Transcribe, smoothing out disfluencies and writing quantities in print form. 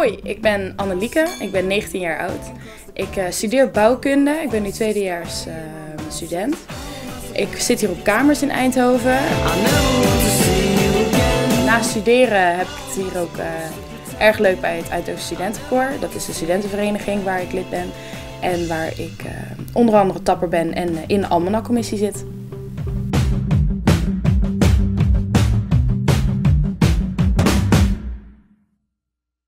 Hoi, ik ben Annelieke, ik ben 19 jaar oud. Ik studeer bouwkunde, ik ben nu tweedejaars student. Ik zit hier op kamers in Eindhoven. Na studeren heb ik het hier ook erg leuk bij het Eindhoven Studentenkoor. Dat is de studentenvereniging waar ik lid ben en waar ik onder andere tapper ben en in de Almanak-commissie zit.